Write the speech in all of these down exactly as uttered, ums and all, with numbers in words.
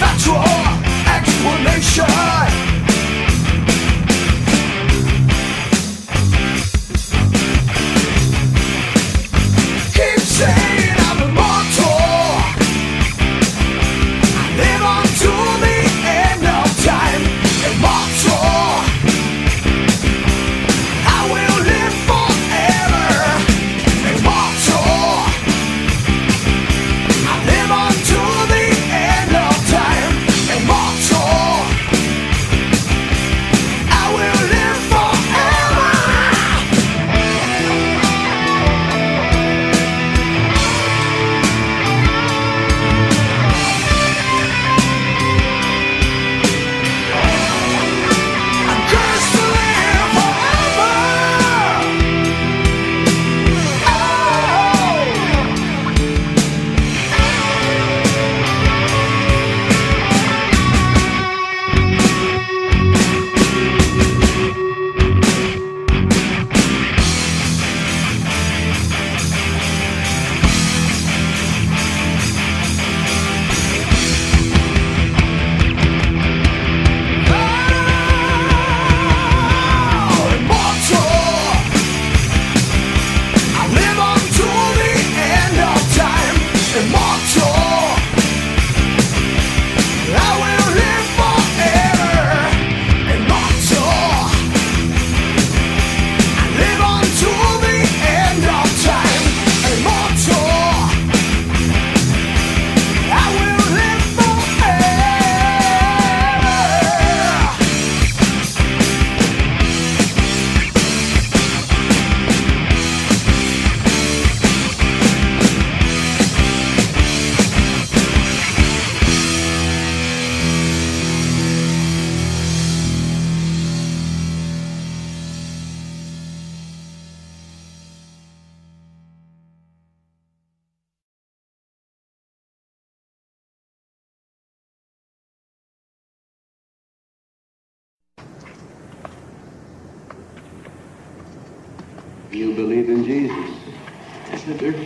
You believe in Jesus? Senator?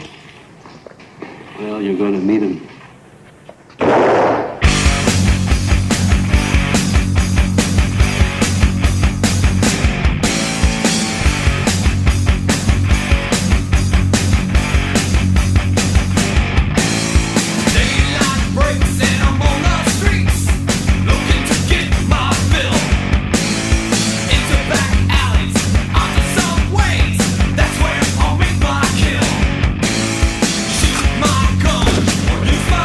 Well, you're going to meet him. Use my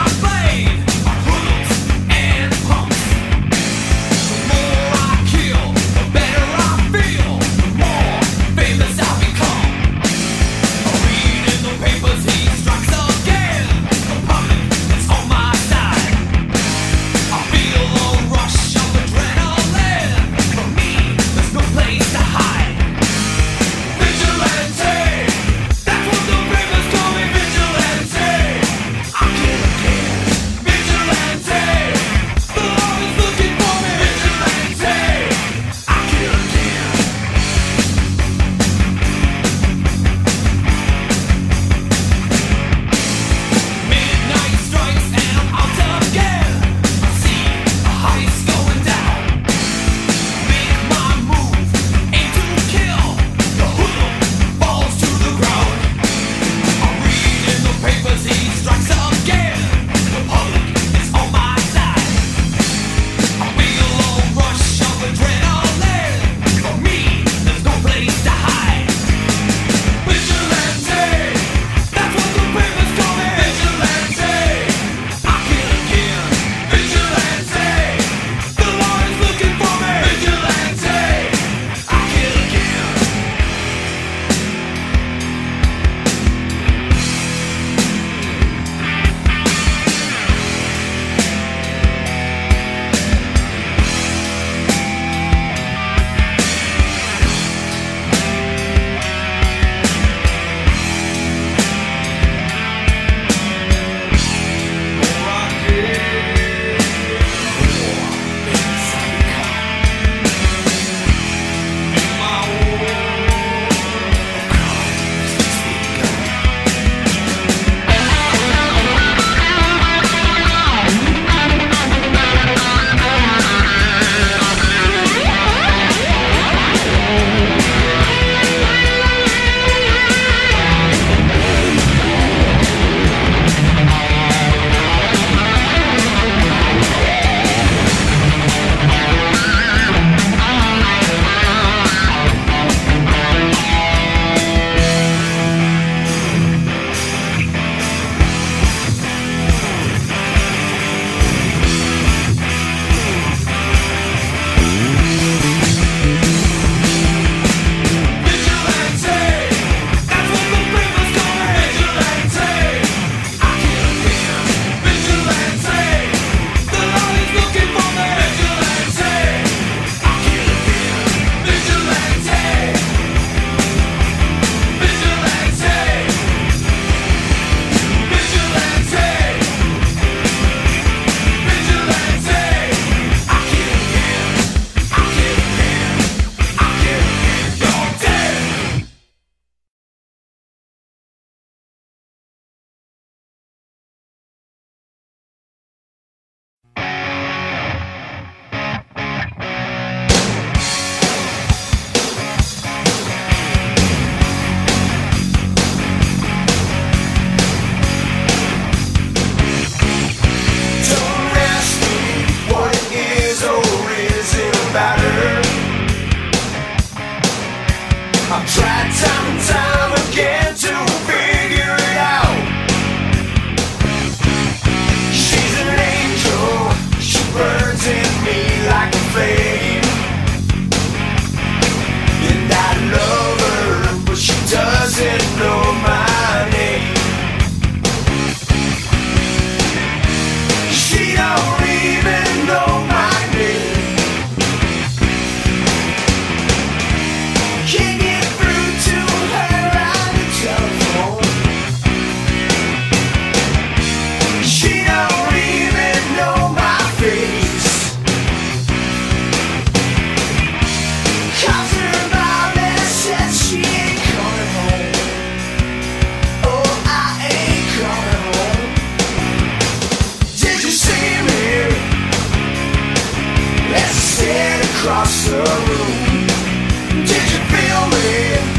across the room. Did you feel me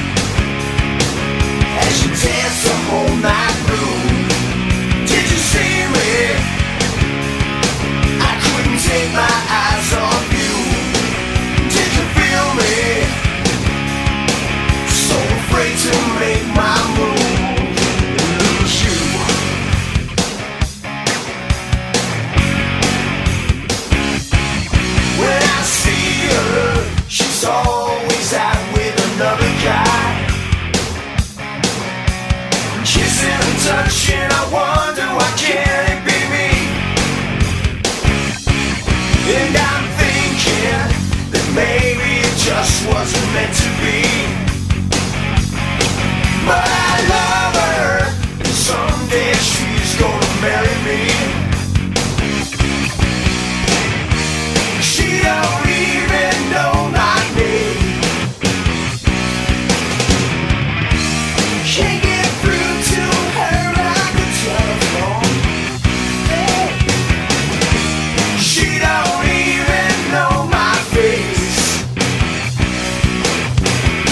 as you danced the whole night through? Did you see me? I couldn't take my eyes off you. Did you feel me? So afraid to make my move and lose you. When I see her, she's always out with another guy, kissing and touching. I wonder why can't it be me? And I'm thinking that maybe it just wasn't meant to be. But I love her, and someday she's gonna marry me. She don't even know my name. Can't get through to her on the telephone. She don't even know my face.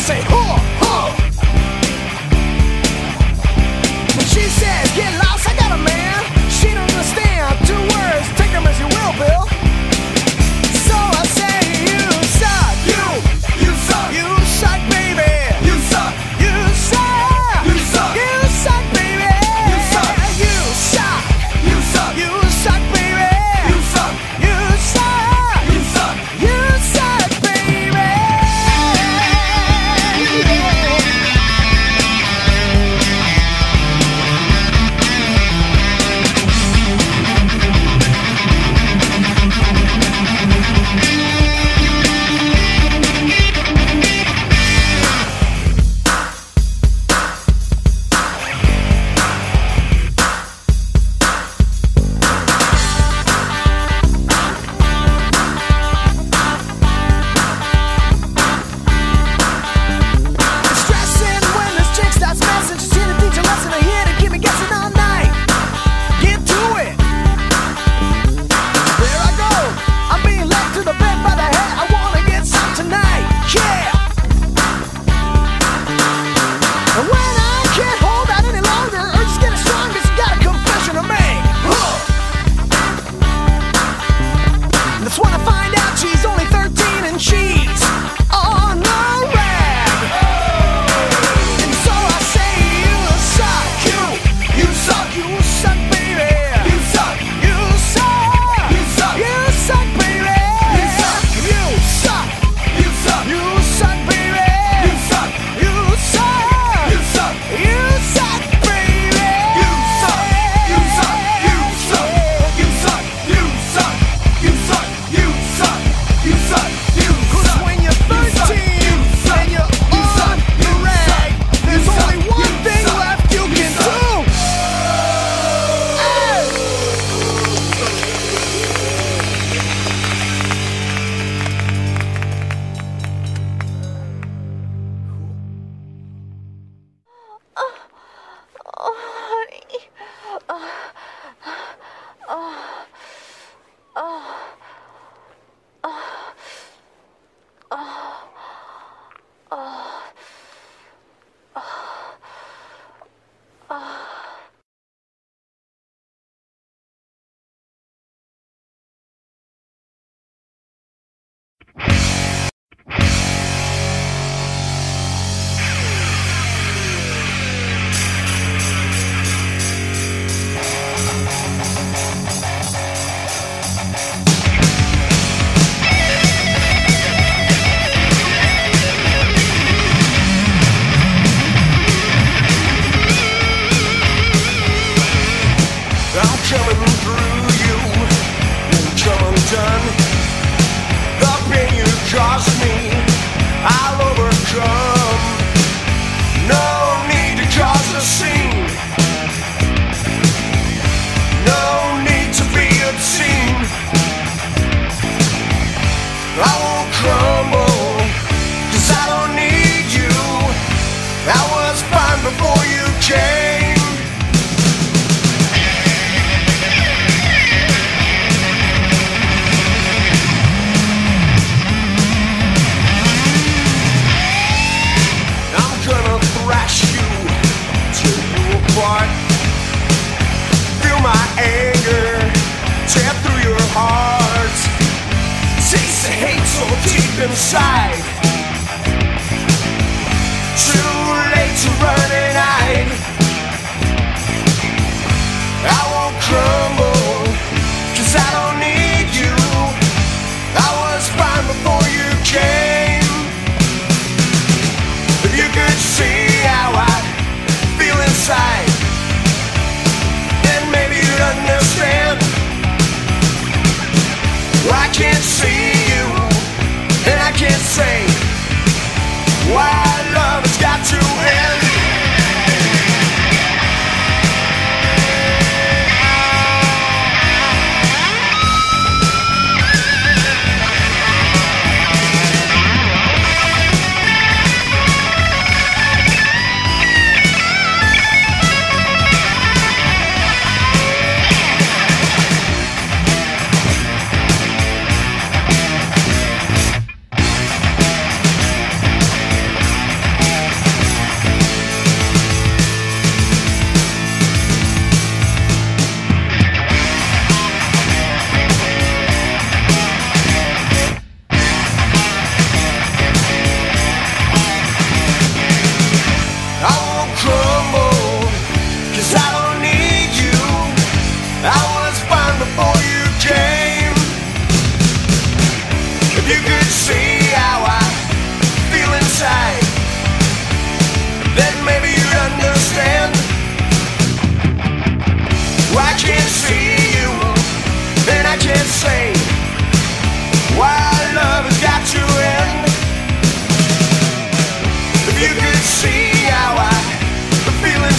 say, huh, huh. When she says, get lost, I got a man. She don't understand. Two words, take them as you will, Bill. So I say, you suck. You, you suck. You suck, baby. You suck. You suck. You suck. You suck, baby. You suck. You suck. You suck. You suck, baby. You suck. You suck. You suck. You suck, baby. Stressing when this chick starts messing. She's here to teach a lesson. I'm here to keep me guessing all night. Get to it. There I go. I'm being led to the bed by the head. I wanna get some tonight. Yeah. And when I can't hold out any longer, urge is getting stronger. She got a confession to make. Huh. That's when I find out she's only thirteen and she's on the rag. And so I say, you suck. You, you suck. You suck, baby. You suck. You suck. You suck. You suck, baby. You suck. You suck. You suck. You suck, baby. You suck. You suck. You suck. You suck, baby. You suck. You suck. You suck. You suck. You suck. You suck. You suck. You suck. You suck. 'Cause when you're thirteen and you're on the rag, there's only one thing left you can do. Hey! Oh, honey. Oh, oh, oh, I'm coming through you, won't come undone. The pain you caused me, I'll overcome. No need to cause a scene. No need to be obscene. I won't crumble, 'cause I don't need you. I was fine before you came. I'm gonna thrash you till you apart. Feel my anger tear through your heart. Taste the hate so deep inside. Too late to run and hide. I won't crumble, 'cause I don't need you. I was fine before you came. If you could see how I feel inside, then maybe you'd understand. I can't see you, and I can't say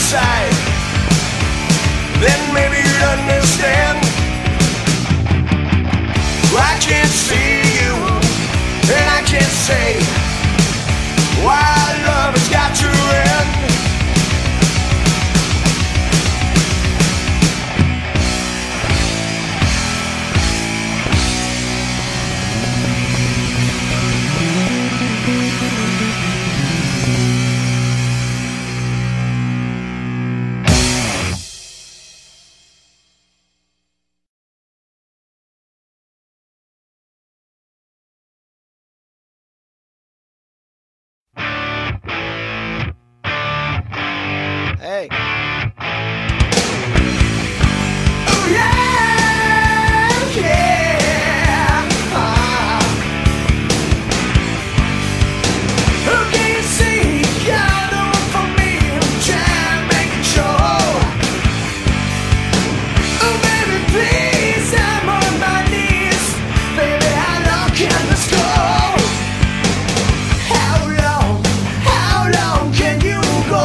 inside, then maybe you'd understand. I can't see you, and I can't say why love has got to end. Hey. Oh yeah, yeah. Ah. Who can you see? You're the one for me. I'm trying to make it show. Oh baby, please, I'm on my knees. Baby, how long can this go? How long, how long can you go?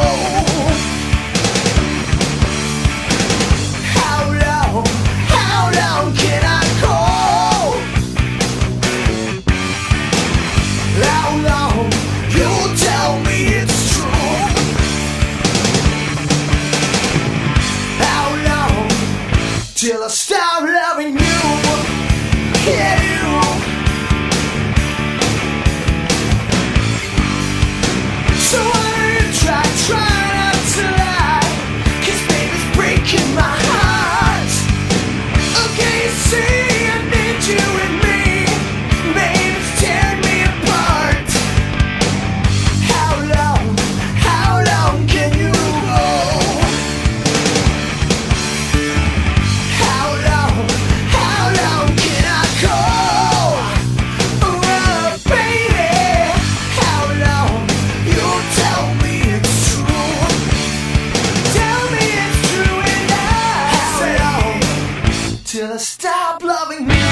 Till I stop loving you, yeah, you. So why don't you try, try not to lie, 'cause baby's breaking my heart. Okay, you see, I need you and me, baby's tearing me apart. How long, how long can you go? Till I stop loving you.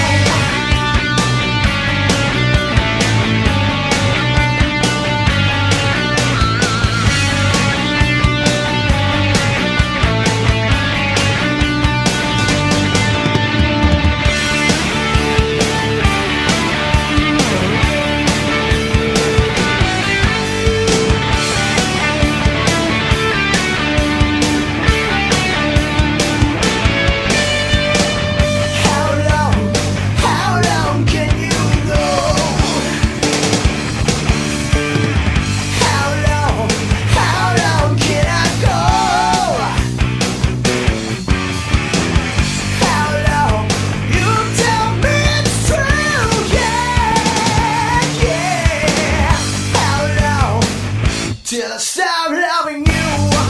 Till I stop loving you.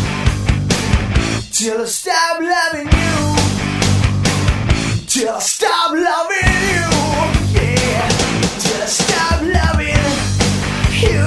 Till I stop loving you. Till I stop loving you. Yeah. Till I stop loving you.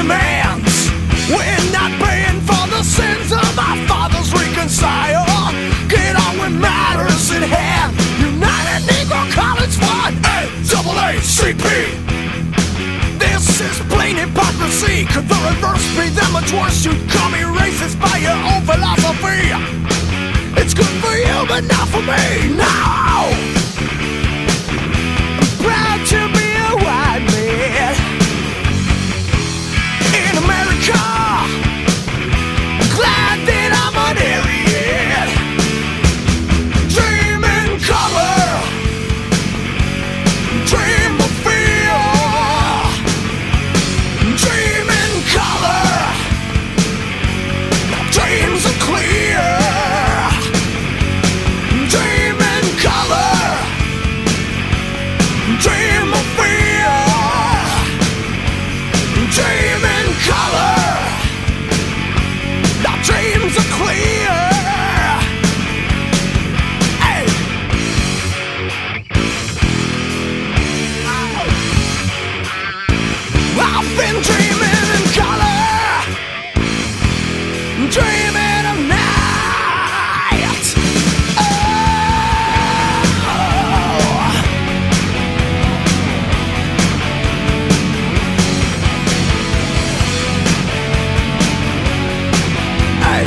demands. We're not paying for the sins of our fathers. Reconcile, get on with matters at hand. United Negro College Fund, A double A C P. This is plain hypocrisy. Could the reverse be that much worse? You call me racist by your own philosophy. It's good for you, but not for me. No! I'm proud to be a white man in America. Glad that I'm an Aryan. Dream in color, dream of fear. Dream in color, dreams are clear. Dream in color, dream of fear. Dream in color, our dreams are clear. Hey. I've been dreaming in color, dreaming of night. Oh. Hey.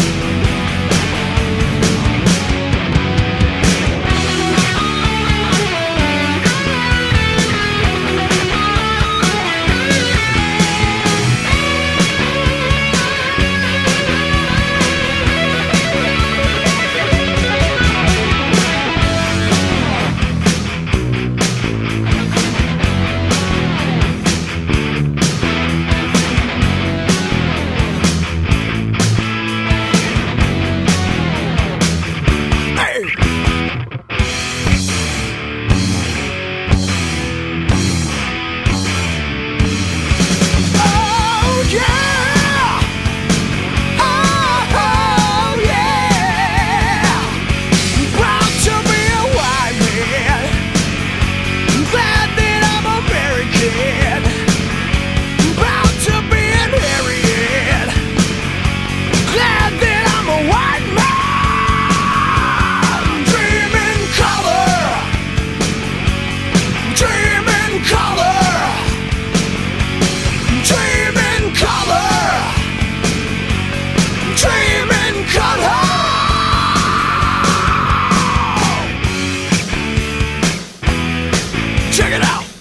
Check it out.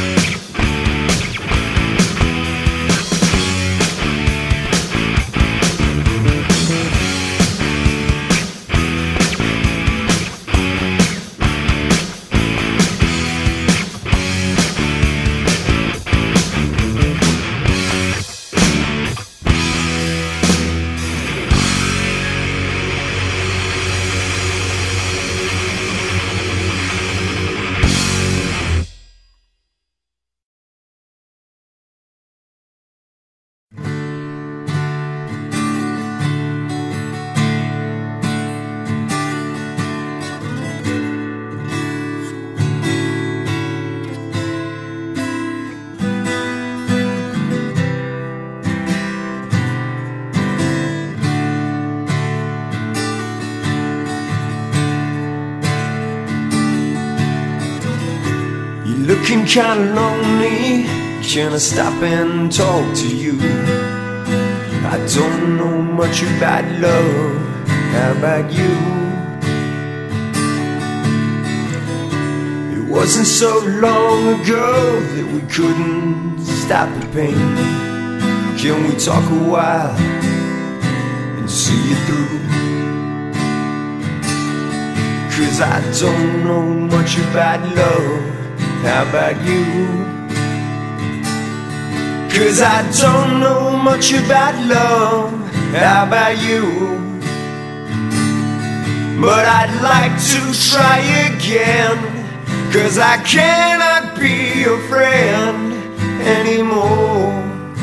Looking kinda lonely, can I stop and talk to you? I don't know much about love, how about you? It wasn't so long ago that we couldn't stop the pain. Can we talk a while and see you through? Cause I don't know much about love, how about you? Cause I don't know much about love, how about you? But I'd like to try again, cause I cannot be your friend anymore.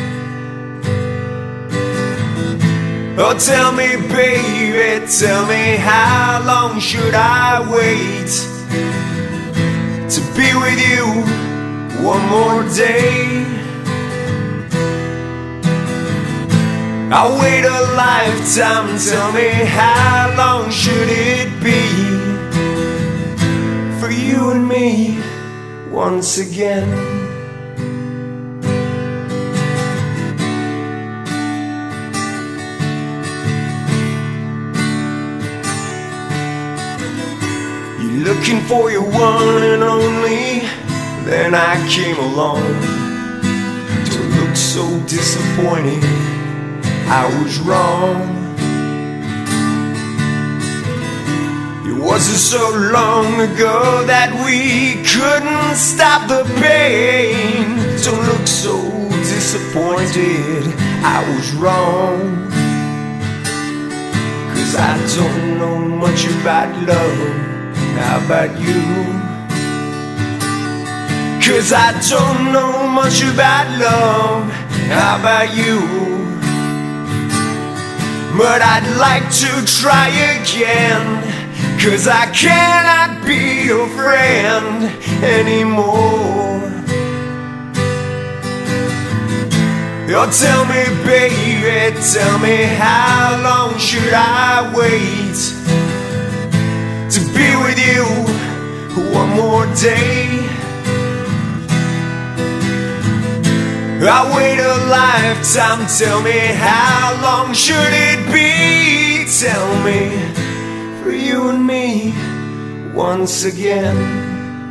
Oh, tell me, baby, tell me, how long should I wait to be with you one more day? I'll wait a lifetime, tell me how long should it be for you and me once again? You're looking for your one and only, then I came along to look so disappointed. I was wrong. It wasn't so long ago that we couldn't stop the pain. Don't look so disappointed. I was wrong. Cause I don't know much about love. How about you? Cause I don't know much about love. How about you? But I'd like to try again, cause I cannot be your friend anymore. Oh, tell me, baby, tell me, how long should I wait to be with you one more day? I'll wait a lifetime, tell me, how long should it be? Tell me, for you and me once again.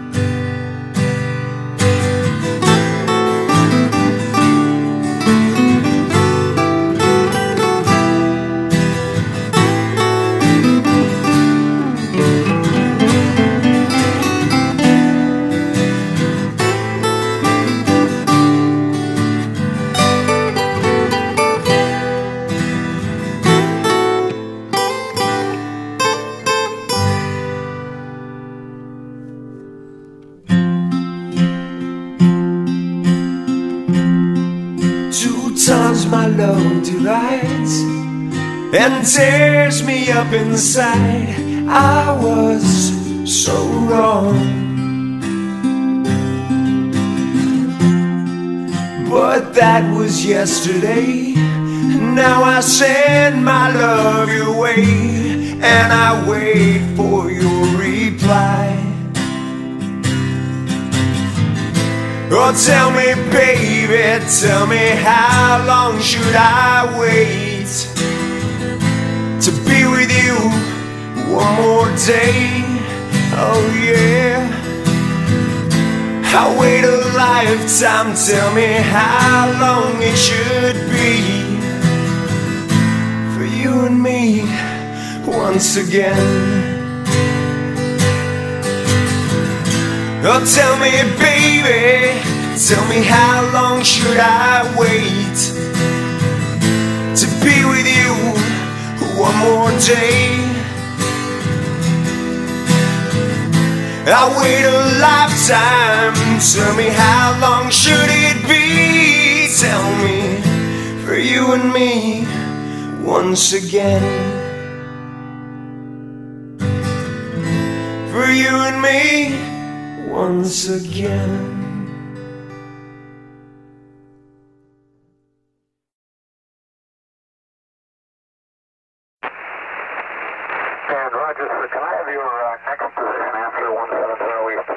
Times my love divides and tears me up inside. I was so wrong, but that was yesterday. Now I send my love your way, and I wait for your reply. Oh, tell me, baby, tell me, how long should I wait to be with you one more day? Oh yeah, I'll wait a lifetime, tell me how long it should be for you and me once again. Oh, tell me, baby, tell me, how long should I wait to be with you one more day? I'll wait a lifetime, tell me, how long should it be? Tell me, for you and me once again. For you and me once again. And Roger, sir, can I have your uh, next position after one seven zero east?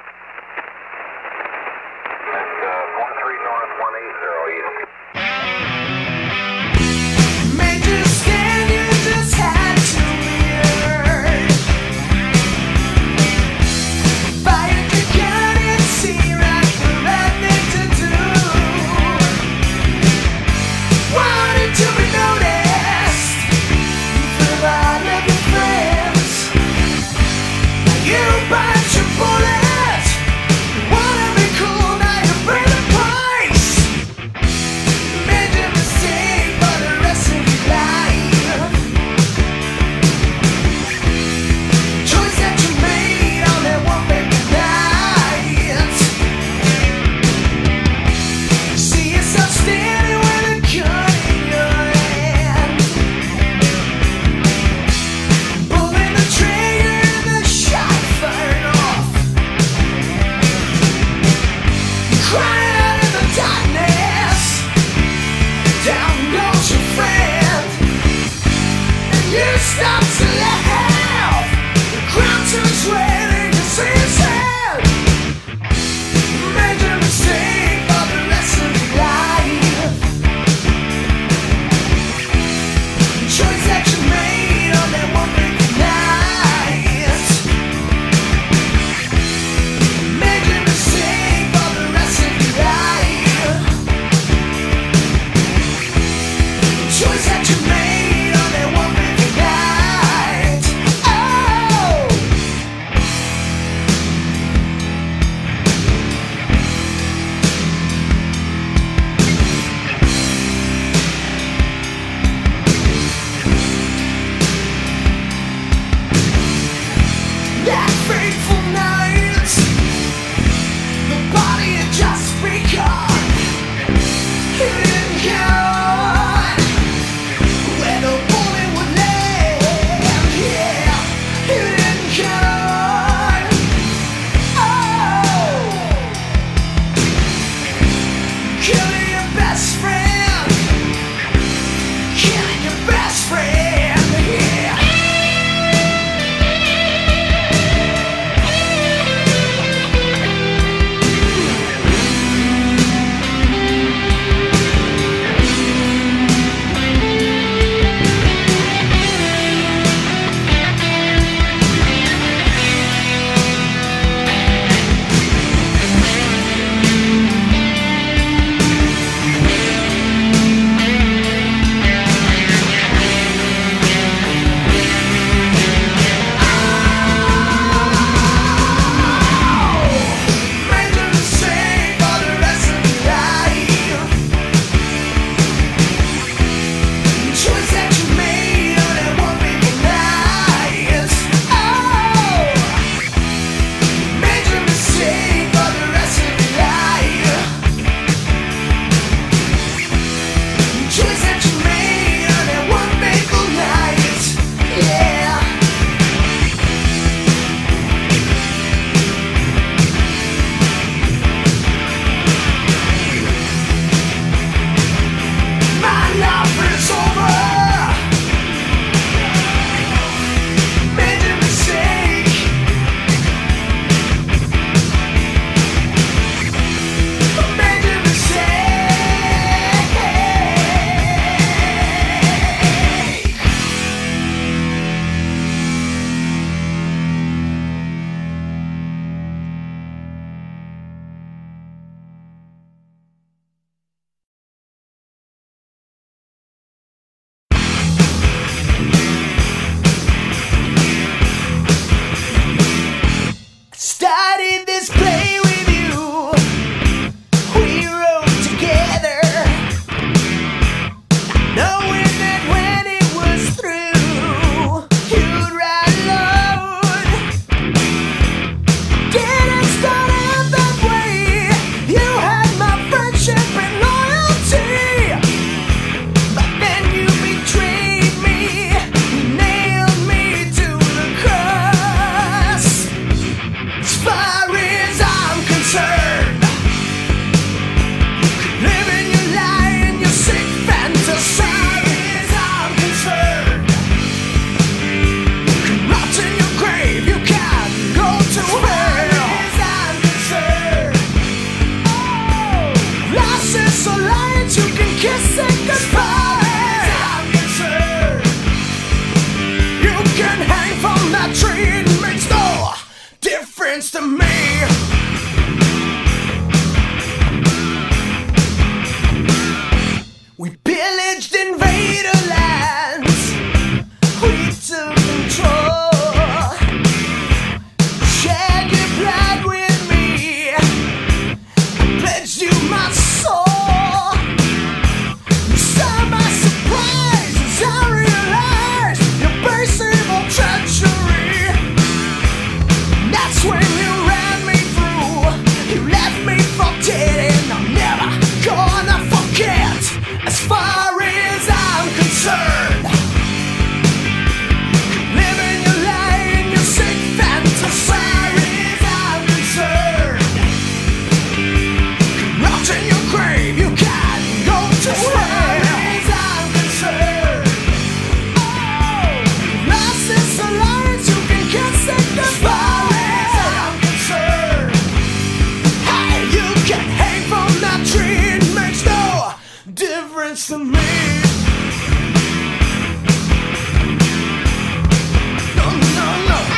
And uh, one three north, one eight zero east. Made you scared, you just had to be heard. Fired your gun and see right the right thing to do. Wanted to be noticed. You forgot of your friends. You bite your bullet. You wanna be cool, now you pay the price. Made your mistake, but the difference to me. We pillaged invader lands. We took control. Shared your blood with me. I pledged you my soul. You saw my surprise as I realized your base evil treachery. That's when you ran me through. You left me for dead, and I'm never gonna forget. As far as I'm concerned, living your lie in your sick fantasy. As I'm concerned, rot in your grave, you can't go to hell. As I'm concerned, oh, lost is alliance, you can kiss it goodbye. As I'm concerned, hey, you can hang from that tree, it makes no difference to me. No, no, no.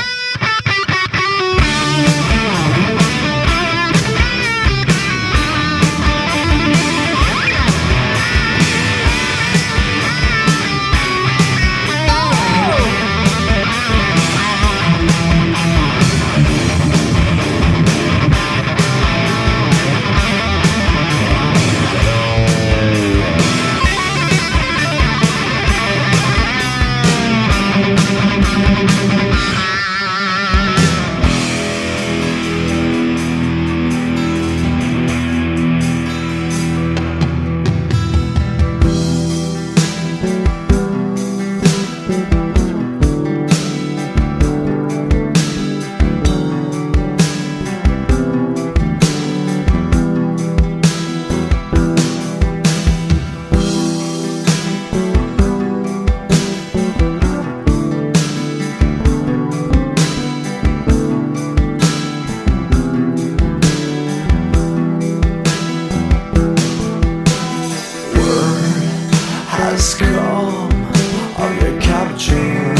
Has come of your capture.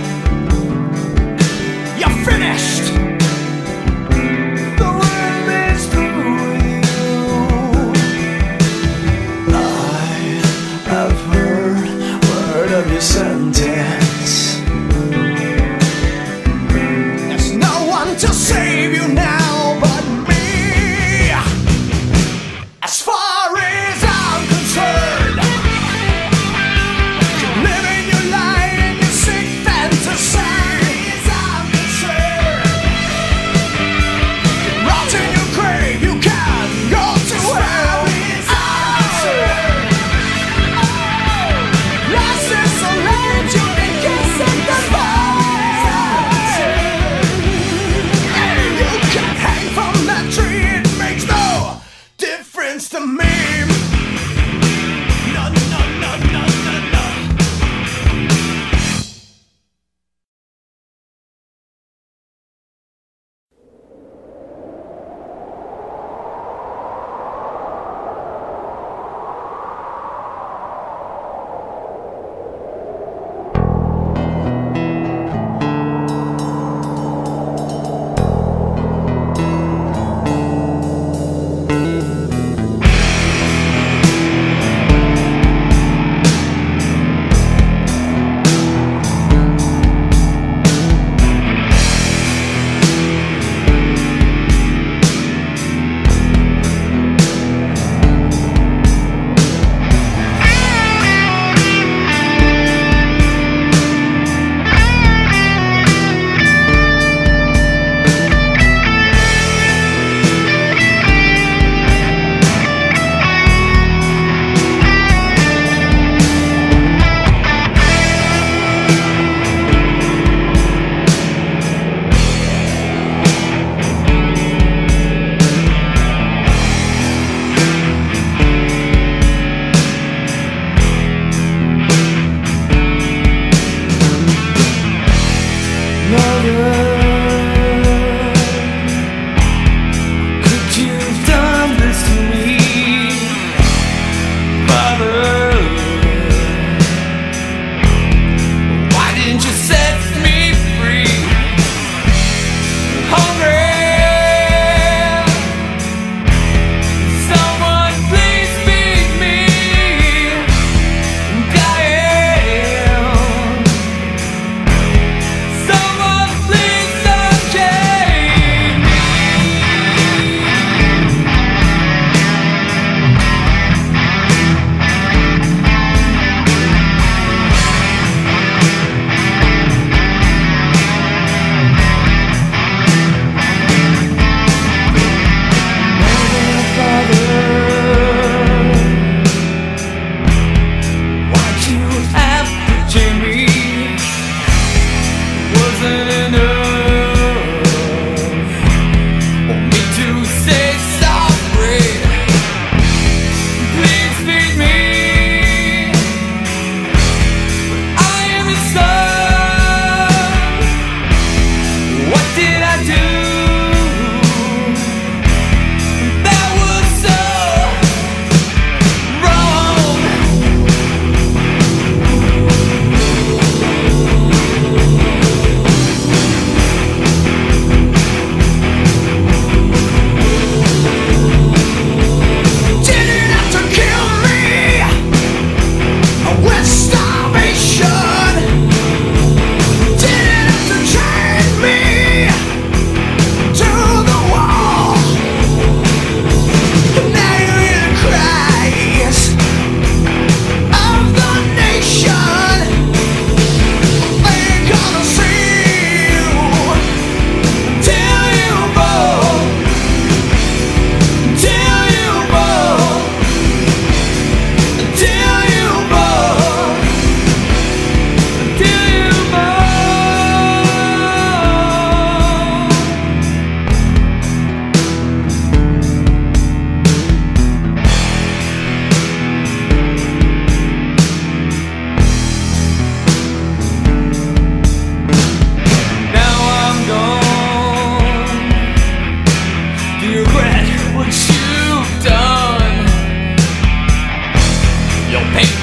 You're finished. The world is through you. I have heard word of your sentence. There's no one to save you now but me. As far as I'm concerned, living your lie in your sick fantasy. As I'm concerned, rot in your grave, you can't go to hell. As I'm concerned, oh, lost is a land.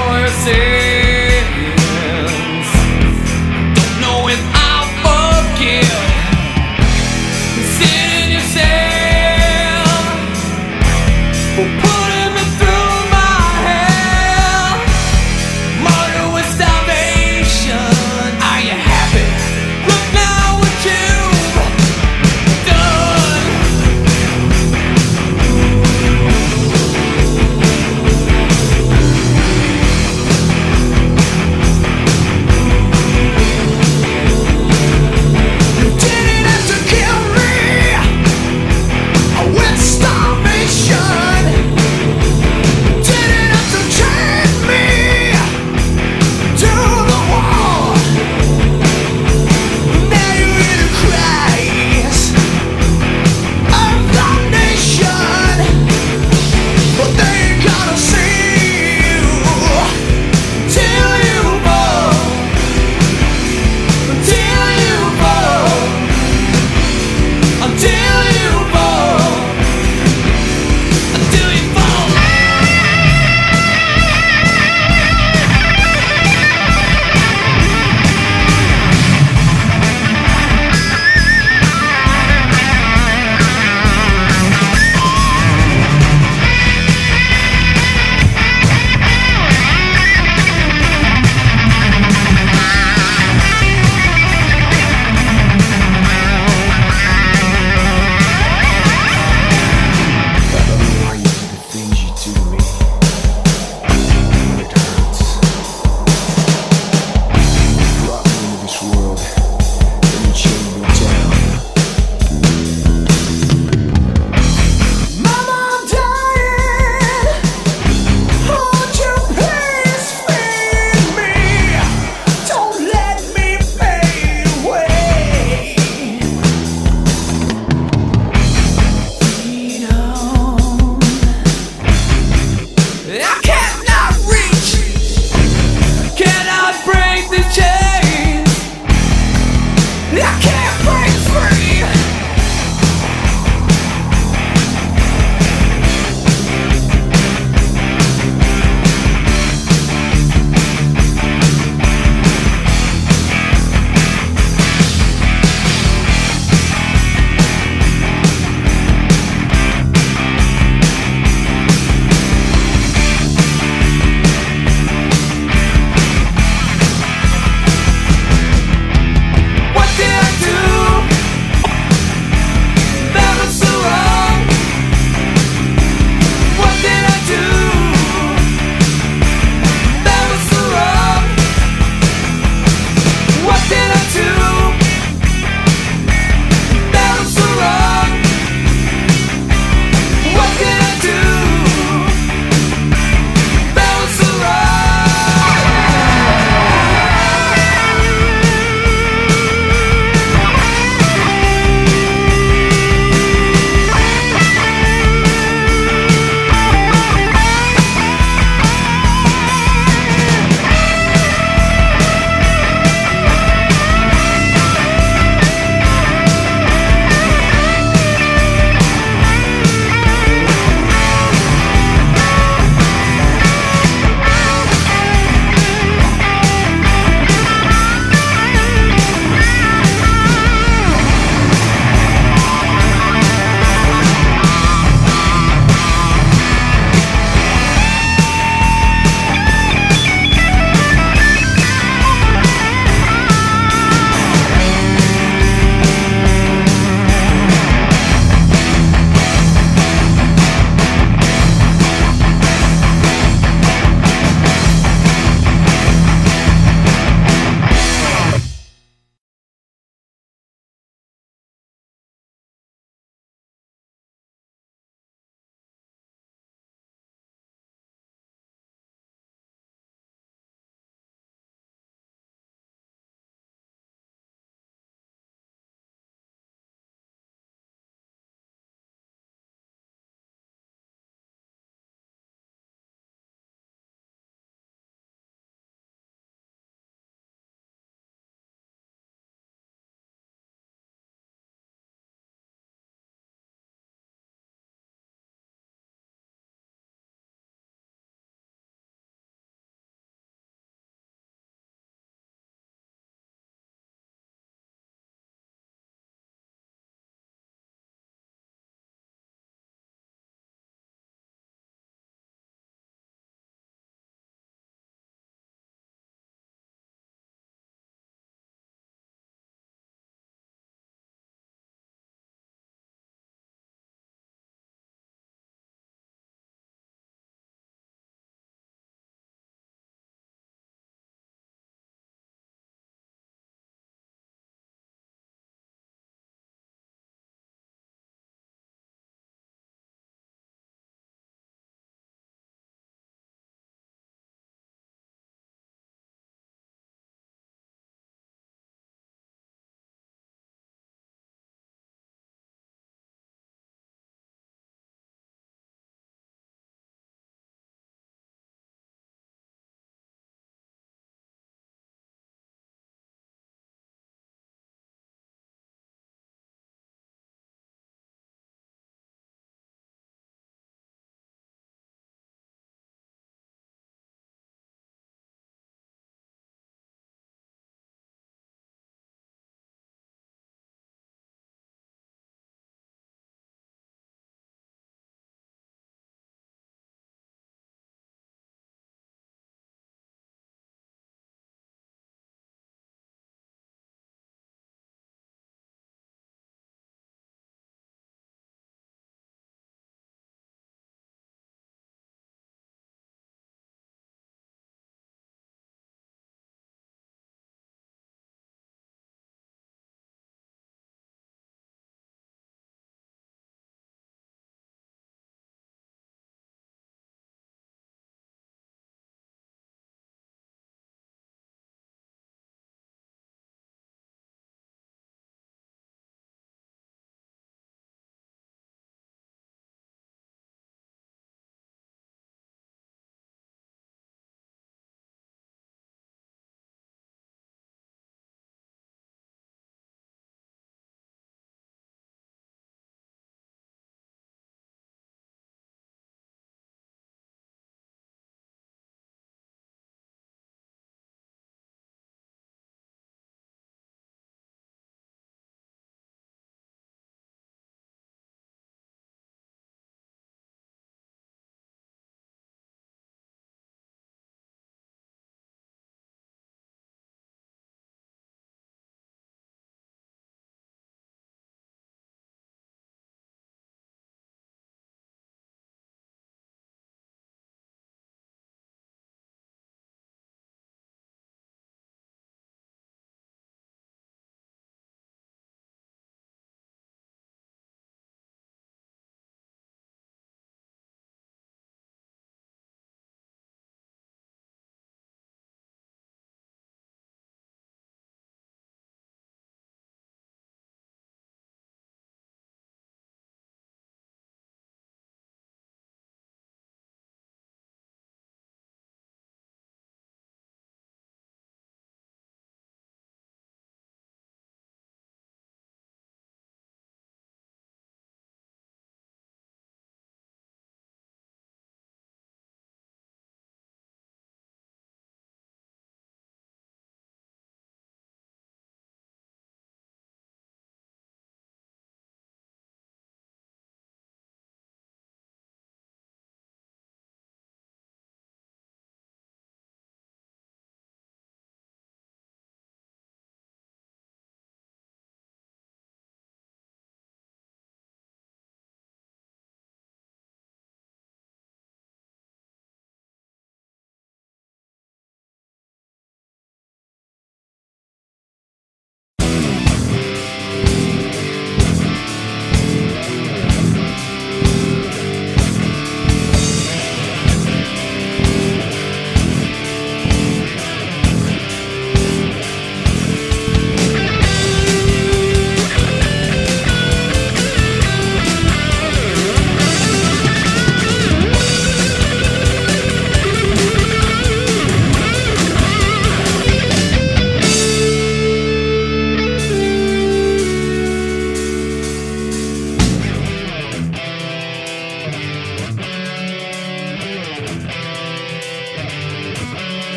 for your sins. Don't know if I'll forgive. Sit in your cell for putting me through my hell. Murder with salvation. Are you happy? Look now what you've done.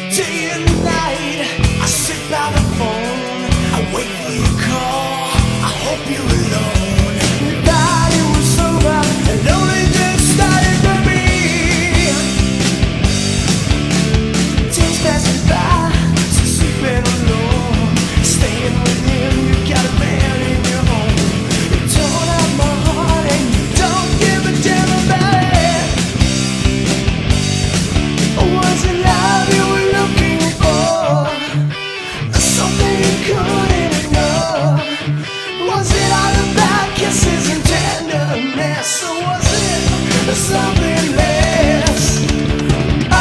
Day and night, I sit by the phone, I wait for your call, I hope you're alone. We thought it was over, and only just started for me. Days passing by, still sleeping alone, staying with him, you got a man in your home. You torn out my heart and you don't give a damn about it. Was it love you were looking for? Something you couldn't ignore? Was it all about kisses and tenderness? Or was it something less? Oh,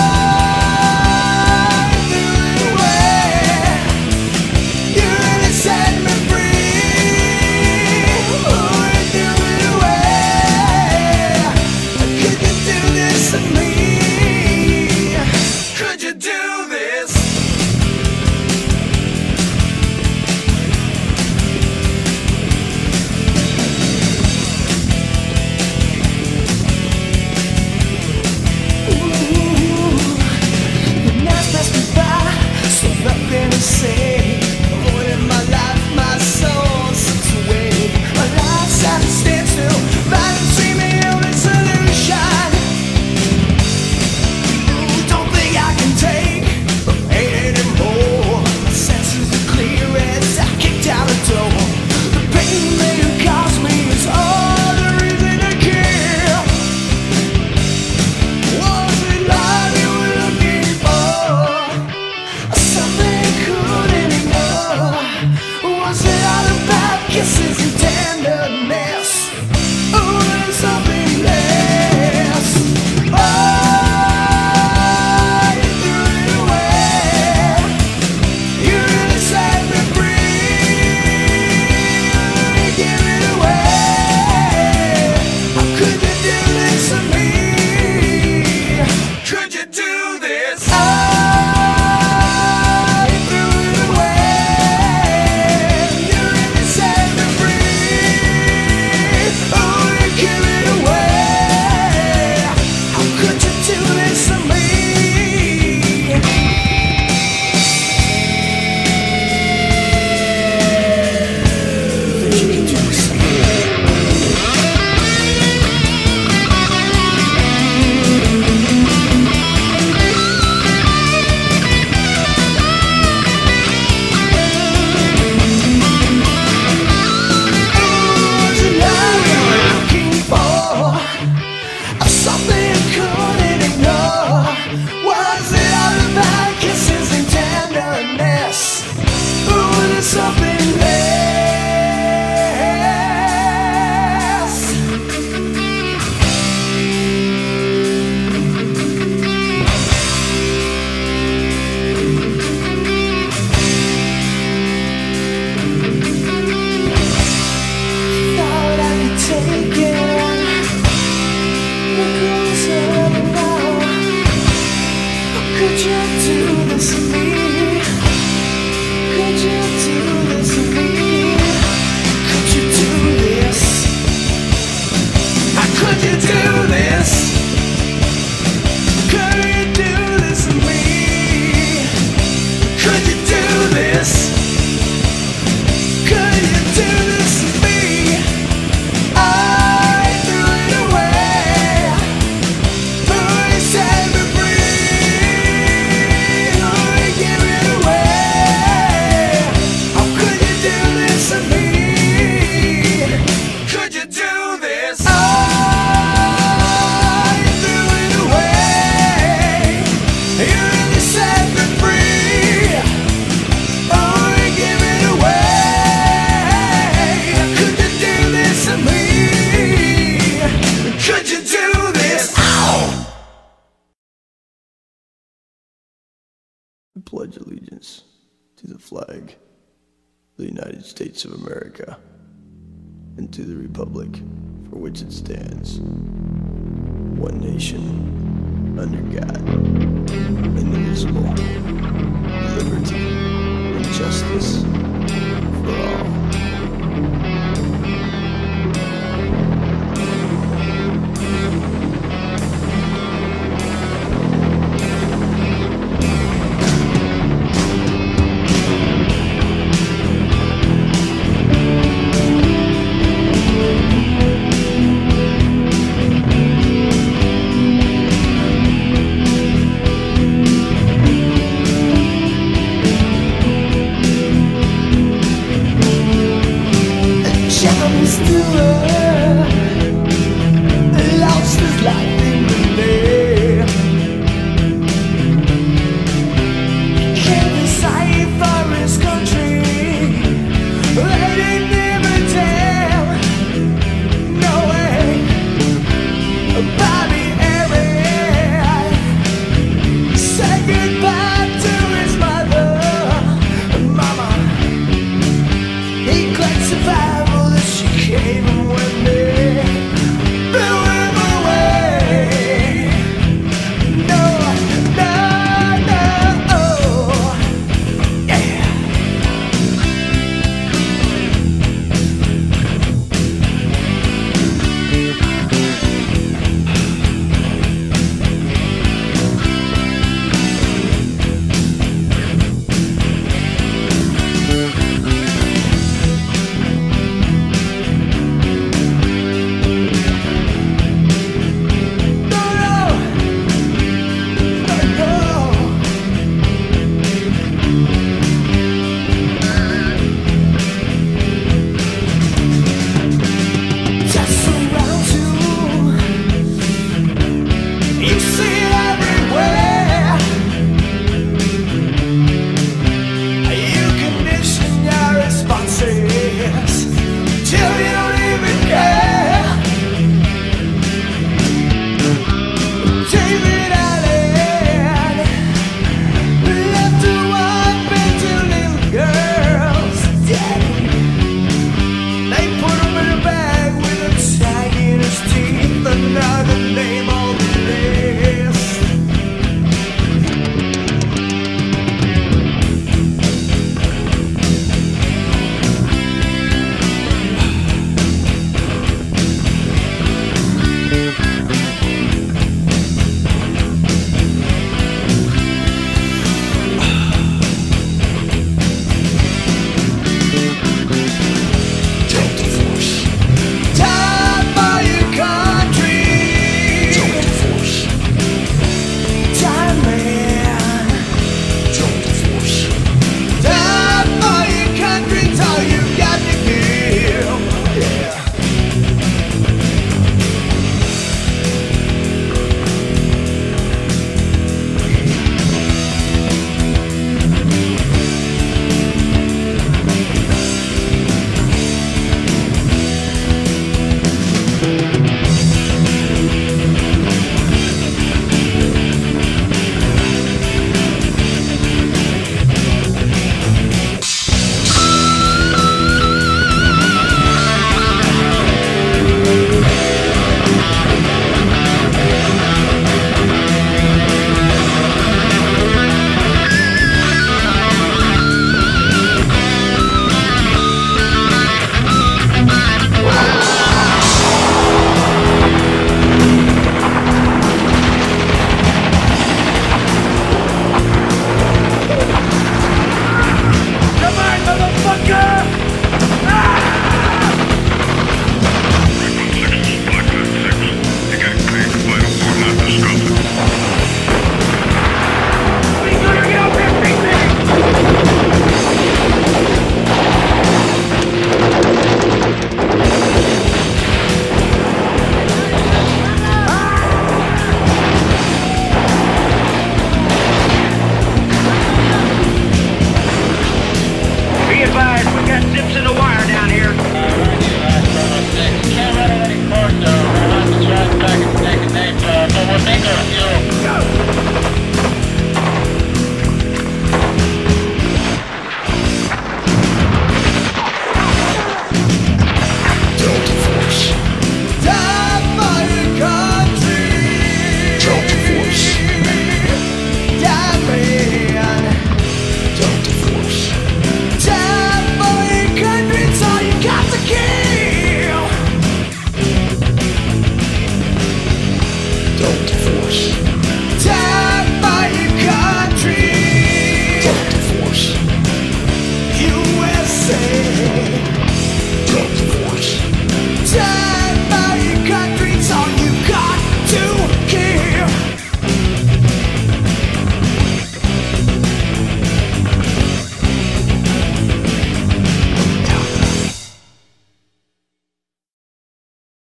you threw it away. You really set me free. Oh, you threw it away. Could you do this to me? Could you do this? Ooh, the nights pass me by, so nothing to say. Avoiding my life, my soul slips away. My life's at a standstill, finding seem the only solution. Don't think I can take the pain anymore. My senses are clear as I kick down the door. The pain that you caused me is all the reason to care. Was it love you were looking for? Something you couldn't ignore? Was it all about kisses and tenderness? Or was it something less? Oh, something less. Thought I could take it. Look who's over now. Could you do this to me? Could you do this to me? Could you do this? How could you do this? Could you do this to me? Could you do this? Could you do this to me? I threw it away. Oh, you set me free. Oh, you give it away. How could you do this to me? Could you do this? Oh, you threw it away. You really set me free. Oh, you give it away. Could you do this to me? Could you do this? Ow! I pledge allegiance to the flag of the United States of America and to the republic for which it stands, one nation, under God,